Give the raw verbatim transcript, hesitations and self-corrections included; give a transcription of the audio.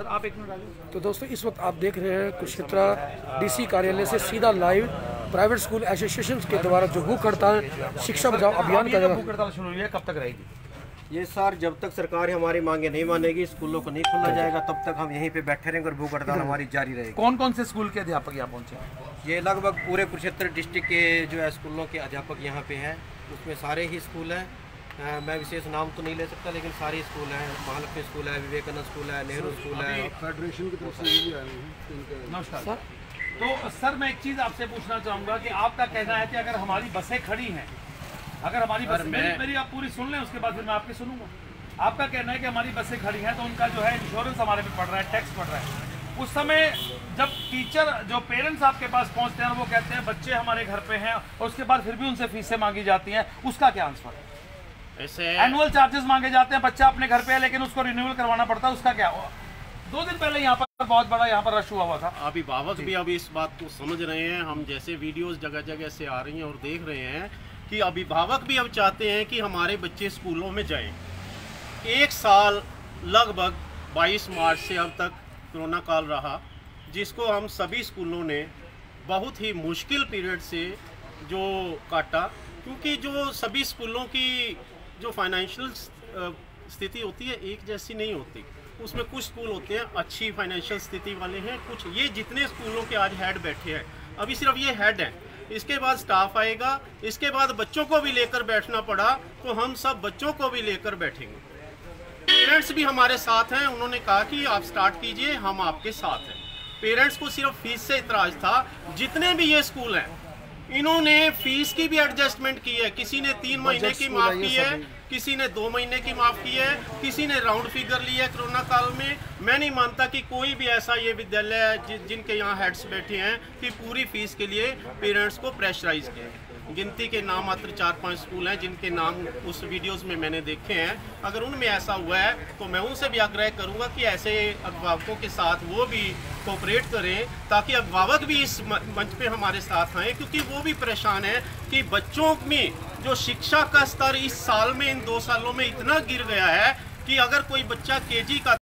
Sir आप एक minute आगे। तो दोस्तों इस वक्त आप देख रहे हैं कुरुक्षेत्र डीसी कार्यालय से सीधा लाइव प्राइवेट स्कूल एसोसिएशन के द्वारा जो भूख हड़ताल शिक्षा बचाओ अभियान का भूख हड़ताल शुरू हुई है, कब तक रहेगी? ये सर जब तक सरकार हमारी मांगे नहीं मानेगी, स्कूलों को नहीं खोला जाएगा, तब तक हम यहीं पे बैठे रहेंगे और भूख हड़ताल हमारी जारी रहेगी। कौन कौन से स्कूल के अध्यापक यहाँ पहुँचे? ये लगभग पूरे कुरुक्षेत्र डिस्ट्रिक्ट के जो है स्कूलों के अध्यापक यहाँ पे हैं, उसमें सारे ही स्कूल हैं। मैं विशेष नाम तो नहीं ले सकता, लेकिन सारे स्कूल हैं। महालक्ष्मी स्कूल है, विवेकानंद स्कूल है, नेहरू स्कूल है, फेडरेशन की तरफ से भी आए हैं। नमस्कार सर। तो सर मैं एक चीज़ आपसे पूछना चाहूँगा कि आपका कहना है कि अगर हमारी बसें खड़ी हैं, अगर हमारी बस मेरी, मेरी आप पूरी सुन लें, उसके बाद फिर मैं आपकी सुनूंगा। आपका कहना है कि हमारी बसें खड़ी हैं तो उनका जो है इंश्योरेंस हमारे पे पड़ रहा है, टैक्स पड़ रहा है। उस समय जब टीचर जो पेरेंट्स आपके पास पहुंचते हैं वो कहते हैं बच्चे हमारे घर पे हैं, और उसके बाद फिर भी उनसे फीसें मांगी जाती हैं, उसका क्या आंसर है? ऐसे एनुअल चार्जेस मांगे जाते हैं, बच्चा अपने घर पे है लेकिन उसको रिन्यूअल करवाना पड़ता है, उसका क्या? दो दिन पहले यहाँ पर बहुत बड़ा यहाँ पर रश हुआ हुआ था। अभिभावक भी अभी इस बात को समझ रहे हैं। हम जैसे वीडियोस जगह जगह से आ रही हैं और देख रहे हैं कि अभिभावक भी अब चाहते हैं कि हमारे बच्चे स्कूलों में जाएं। एक साल लगभग बाईस मार्च से अब तक कोरोना काल रहा, जिसको हम सभी स्कूलों ने बहुत ही मुश्किल पीरियड से जो काटा, क्योंकि जो सभी स्कूलों की जो फाइनेंशियल स्थिति होती है एक जैसी नहीं होती। उसमें कुछ स्कूल होते हैं अच्छी फाइनेंशियल स्थिति वाले हैं, कुछ ये जितने स्कूलों के आज हेड बैठे हैं, अभी सिर्फ ये हेड हैं, इसके बाद स्टाफ आएगा, इसके बाद बच्चों को भी लेकर बैठना पड़ा तो हम सब बच्चों को भी लेकर बैठेंगे। पेरेंट्स भी हमारे साथ हैं, उन्होंने कहा कि आप स्टार्ट कीजिए, हम आपके साथ हैं। पेरेंट्स को सिर्फ फीस से इतराज था। जितने भी ये स्कूल हैं इन्होंने फीस की भी एडजस्टमेंट की है, किसी ने तीन महीने की माफ़ की है, किसी ने दो महीने की माफ़ की है, किसी ने राउंड फिगर ली है कोरोना काल में। मैं नहीं मानता कि कोई भी ऐसा ये विद्यालय है जि, जिनके यहाँ हेड्स बैठे हैं कि पूरी फीस के लिए पेरेंट्स को प्रेशराइज किया। गिनती के नाम मात्र चार पांच स्कूल हैं जिनके नाम उस वीडियोस में मैंने देखे हैं। अगर उनमें ऐसा हुआ है तो मैं उनसे भी आग्रह करूंगा कि ऐसे अभिभावकों के साथ वो भी कोऑपरेट करें, ताकि अभिभावक भी इस मंच पे हमारे साथ आएँ, क्योंकि वो भी परेशान है कि बच्चों में जो शिक्षा का स्तर इस साल में, इन दो सालों में इतना गिर गया है कि अगर कोई बच्चा केजी का